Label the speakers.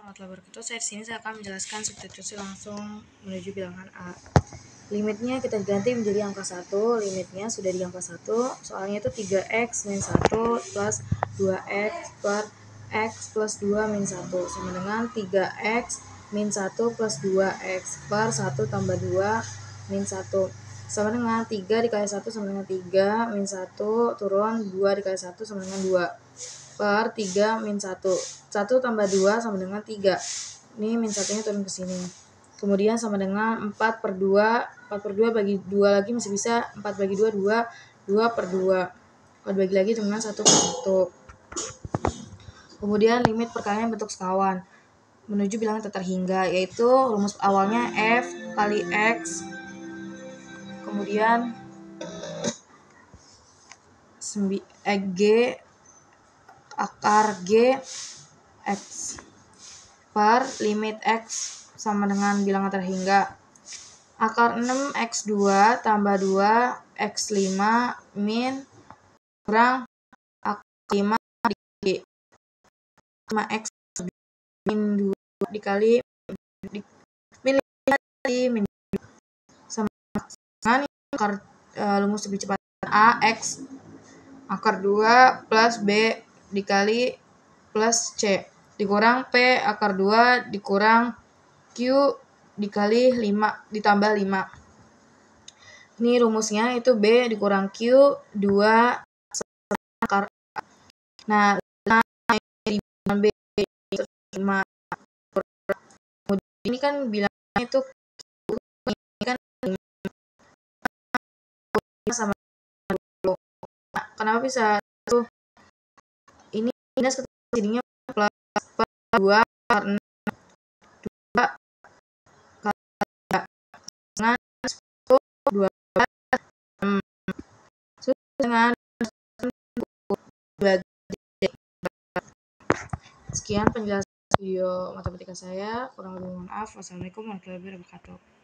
Speaker 1: warahmatullahi wabarakatuh. Saya di sini akan menjelaskan substitusi langsung menuju bilangan A. Limitnya kita ganti menjadi angka 1, limitnya sudah di angka 1, soalnya itu 3x min 1 plus 2x per x plus 2 min 1 sama dengan 3x min 1 plus 2x per 1 tambah 2 min 1 sama dengan 3 dikali 1 sama dengan 3 min 1 turun 2 dikali 1 sama dengan 2 per 3 min 1 tambah 2 sama dengan 3. Ini min 1-nya turun ke sini. Kemudian sama dengan 4 per 2. 4 per 2 bagi 2 lagi masih bisa. 4 bagi 2, 2. 2 per 2. Kalau bagi lagi dengan 1 per 1. Kemudian limit perkalian bentuk sekawan menuju bilangan tak terhingga, yaitu rumus awalnya F kali X. Kemudian G akar G X per limit X sama dengan bilangan terhingga akar 6x2 tambah 2x5 min kurang akar 5 dikali 5x min 2 dikali min 5 dikali min 2 sama dengan akar rumus lebih cepat A X akar 2 plus B dikali plus C dikurang P akar 2 dikurang Q dikali 5 ditambah 5. Ini rumusnya itu B dikurang Q 2 akar. Nah, ini B 5. Ini kan bilangnya itu ini kan 5 sama 20. Nah, kenapa bisa tuh ini minus jadinya plus 2 karena 2 kali 3 dengan 10 12 dengan sekian penjelasan video matematika saya, kurang lebih mohon maaf. Wassalamualaikum warahmatullahi wabarakatuh.